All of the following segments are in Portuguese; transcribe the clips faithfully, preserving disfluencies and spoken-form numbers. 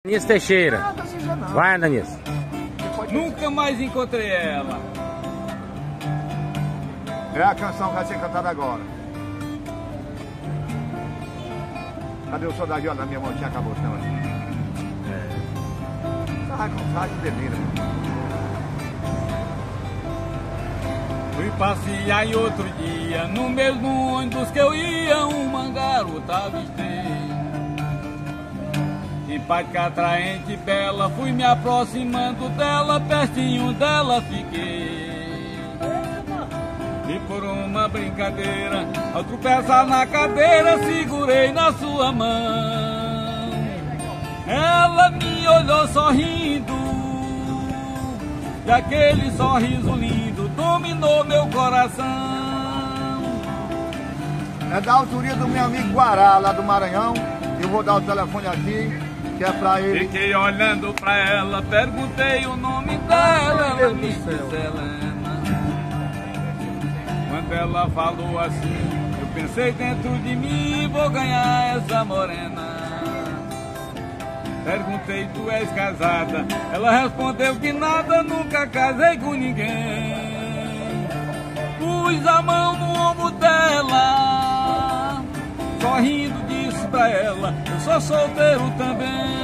Anice Teixeira. Ah, tá cinzando. Vai, Anice. Nunca mais encontrei ela. É a canção que vai ser cantada agora. Cadê o soldado? Olha, na minha mão tinha acabou, não é? Sai com sai de bebida. Fui passear em outro dia, no mesmo ônibus que eu ia, uma garota avistei. Simpática, atraente, bela, fui me aproximando dela, pertinho dela fiquei. E por uma brincadeira, ao tropeçar na cadeira, segurei na sua mão. Ela me olhou sorrindo, e aquele sorriso lindo dominou meu coração. É da autoria do meu amigo Guará, lá do Maranhão. Eu vou dar o telefone aqui, que é pra ele. Fiquei olhando pra ela, perguntei o nome dela, ela me disse Helena. Quando ela falou assim, eu pensei dentro de mim, vou ganhar essa morena. Perguntei, tu és casada? Ela respondeu que nada, nunca casei com ninguém. Pus a mão no ombro dela, sorrindo disse pra ela, eu sou solteiro também.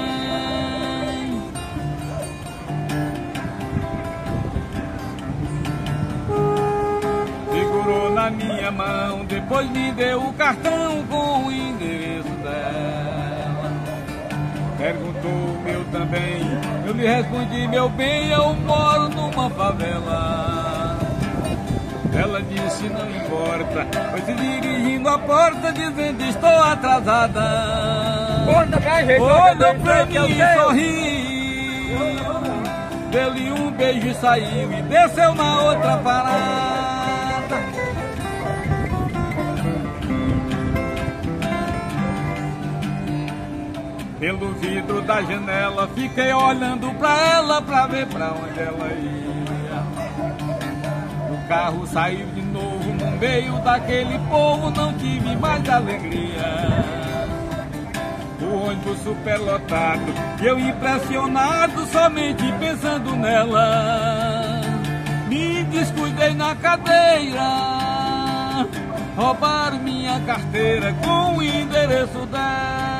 Segurou na minha mão, depois me deu o cartão com o endereço dela. Perguntou o meu também, eu lhe respondi, meu bem, eu moro numa favela. Ela disse, não importa, foi se dirigindo à porta, dizendo, estou atrasada. Olhou pra mim e sorriu, deu-lhe um beijo e saiu, e desceu na outra parada. Pelo vidro da janela, fiquei olhando pra ela, pra ver pra onde ela ia. O carro saiu de novo no meio daquele povo, não tive mais alegria. O ônibus superlotado, eu impressionado, somente pensando nela. Me descuidei na cadeira, roubaram minha carteira com o endereço dela.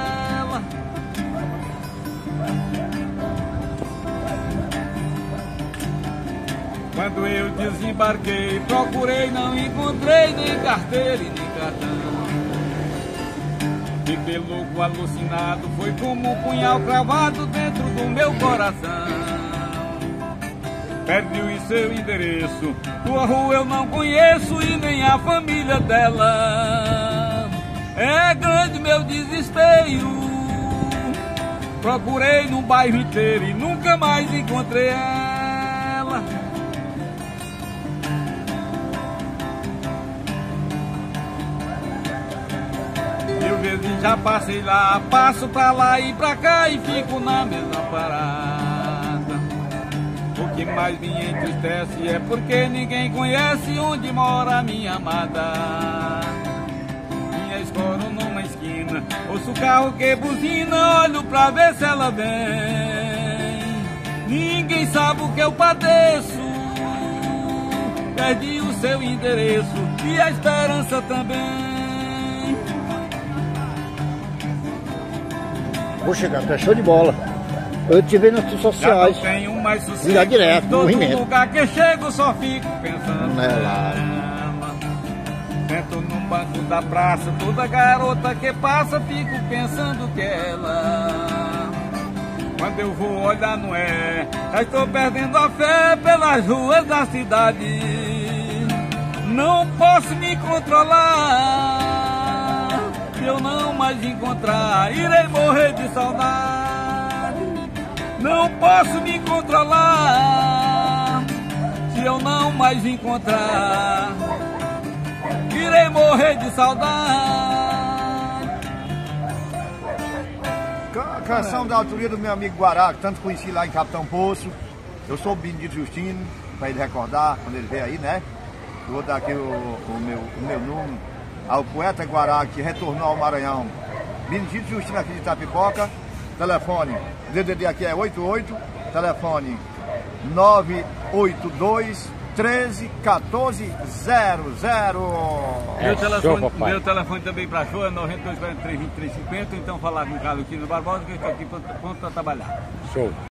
Quando eu desembarquei, procurei, não encontrei nem carteira e nem cartão. Fiquei louco, alucinado, foi como um punhal cravado dentro do meu coração. Perdi o seu endereço, tua rua eu não conheço e nem a família dela. É grande meu desespero, procurei no bairro inteiro e nunca mais encontrei ela. Mil vezes já passei lá, passo pra lá e pra cá e fico na mesma parada. O que mais me entristece é porque ninguém conhece onde mora a minha amada. Minha escoro numa esquina, ouço o carro que buzina, olho pra ver se ela vem. Ninguém sabe o que eu padeço, perdi o seu endereço e a esperança também. Vou chegar, tu é show de bola. Eu te vejo nas redes sociais. Já não tenho mais sossego. Ligar direto, todo movimento. lugar que chego só fico pensando nela. Sento no banco da praça, toda garota que passa fico pensando que ela. Quando eu vou olhar não é, já estou perdendo a fé pelas ruas da cidade. Não posso me controlar. Se eu não mais encontrar, irei morrer de saudade. Não posso me controlar. Se eu não mais encontrar, irei morrer de saudade. Canção da autoria do meu amigo Guará, que tanto conheci lá em Capitão Poço. Eu sou o Benedito Justino, para ele recordar quando ele veio aí, né? Eu vou dar aqui o, o, meu, o meu número ao poeta Guará, que retornou ao Maranhão. Benedito Justino aqui de Itapipoca. telefone, D D D aqui é oito oito, telefone nove oito dois, treze, quatorze, zero zero. Meu, É, telefone, show, papai. meu telefone também para show é nove dois quatro três, vinte e três cinquenta, então falar com o Carlos Quino Barbosa, que eu estou aqui pronto a trabalhar. Show.